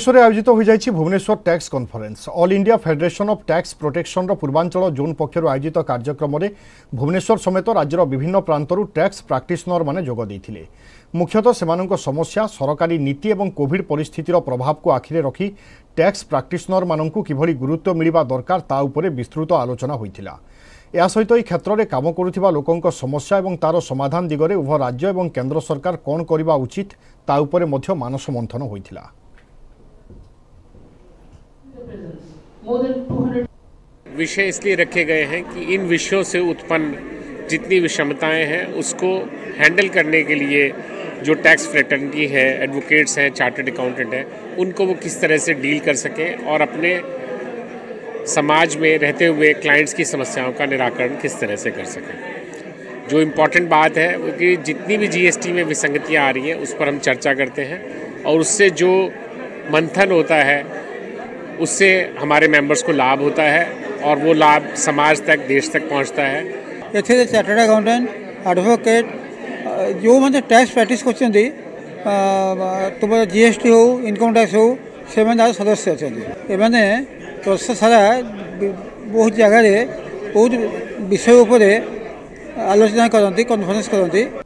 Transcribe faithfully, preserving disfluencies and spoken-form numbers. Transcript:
भुवनेश्वर आयोजित हो जाइछि Bhubaneswar tax conference. All India federation of tax protection रो पूर्वांचल जोन पक्षर आयोजित कार्यक्रम में भुवनेश्वर समेत राज्यर विभिन्न प्रांतरू टैक्स प्राक्टिशनर माने जोग देइथिले। मुख्यतः सेमानंक समस्या, सरकारी नीति और कोविड परिस्थितिर प्रभाव को आखिरे रखी टैक्स प्राक्टिशनर मानंकु किभली गुरुत्व मिलिबा दरकार ता उपरे विस्तृत आलोचना होइथिला। या सहित यह क्षेत्र में काम करुथिबा लोकंक समस्या और तार समाधान दिगरे उभय राज्य और केंद्र सरकार कौन करबा उचित ता उपरे मध्य मानस मंथन होइथिला। विषय इसलिए रखे गए हैं कि इन विषयों से उत्पन्न जितनी विषमताएं हैं उसको हैंडल करने के लिए जो टैक्स फ्रेटर्निटी है, एडवोकेट्स हैं, चार्टर्ड अकाउंटेंट हैं, उनको वो किस तरह से डील कर सकें और अपने समाज में रहते हुए क्लाइंट्स की समस्याओं का निराकरण किस तरह से कर सकें। जो इम्पॉर्टेंट बात है वो कि जितनी भी जीएसटी में विसंगतियाँ आ रही हैं उस पर हम चर्चा करते हैं और उससे जो मंथन होता है उससे हमारे मेंबर्स को लाभ होता है और वो लाभ समाज तक, देश तक पहुंचता है। ये चार्टर्ड अकाउंटेंट, एडवोकेट जो मैंने टैक्स प्रैक्टिस करछन्ती तुम जीएसटी हो, इनकम टैक्स हो, से मैंने सदस्य अच्छे एमाने वर्ष सारा बहुत जगह बहुत विषय उपर आलोचना करती, कॉन्फ्रेंस करती।